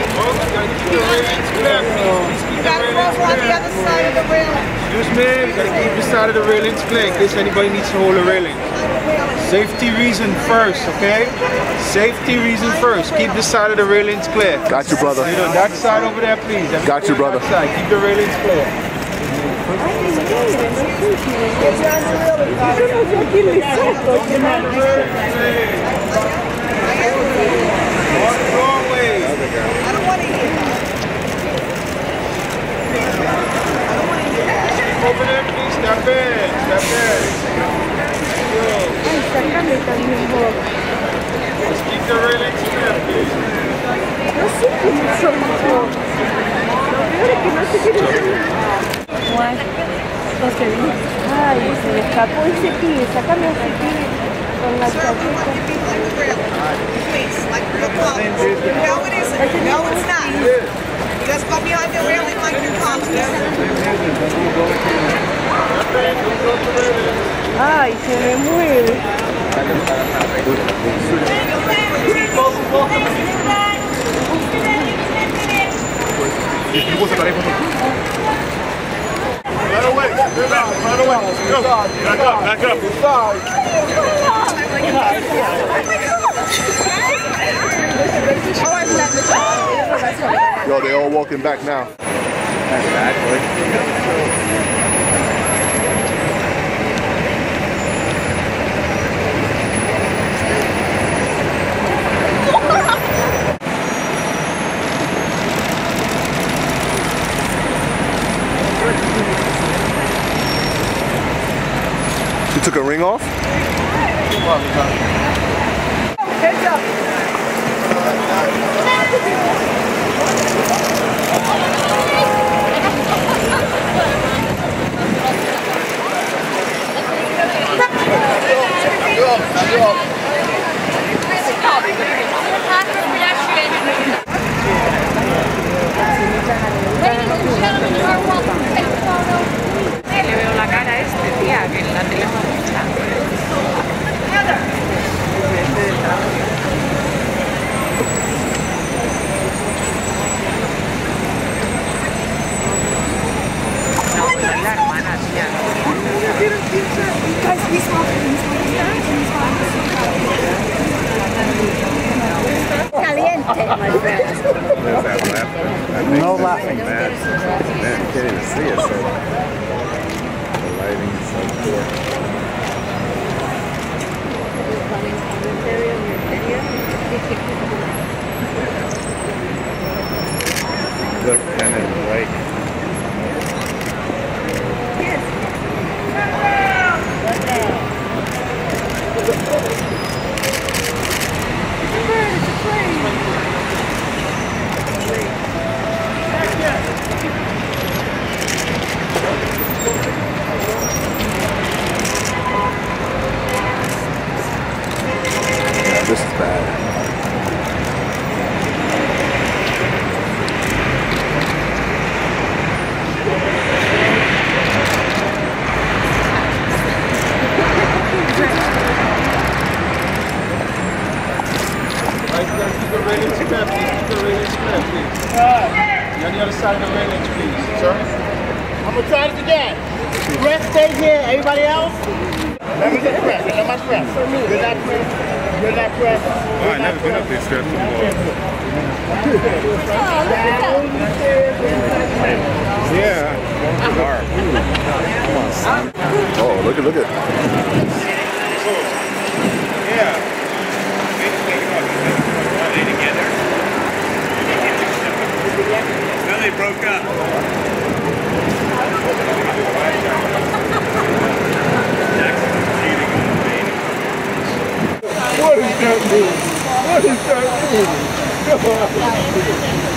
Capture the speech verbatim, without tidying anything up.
keep the railings clear, please. You gotta cross on the other side of the railing. Excuse me, you gotta keep the side of the railings clear in case anybody needs to hold a railing. Safety reason first, okay? Safety reason first. Keep the side of the railings clear. Got you, brother. You know, that side over there, please. Everybody Got you, brother. Side. Keep the railings clear. I don't want to hear. Over there, please. Step in. Step in. Just keep the railings clear, please. Ay, se le escapó el cepillo, sácame el cepillo con la chaqueta. Please, like real close. No, it isn't. No, it's not. Just go behind the railing like you're conscious. Ay, se me muere. Right away. Right away. Go. Back up. Back up. Yo, they all walking back now. That's bad, boy. You took a ring off? Heads up. Le veo la cara a este día que en la tele no mucha. No, pues la hermana, tía. Caliente, my friend. There's that laughter. No laughing. Man, man, you can't even see it. So the lighting is so poor. Look, pen and white. This is bad. Keep the railings clear, please. Keep the railings clear, please. You're on the other side of the railings, please. Sir? I'm gonna try this again. Press stay here. Everybody else? Let me just press. Let me press. You're not press. You're not press. Oh, I've never been up these steps before. Yeah. Dark. Come on, son. Oh, look at, look at. Yeah. Are they together? Then they broke up. What is that movie? What is that movie? Come on.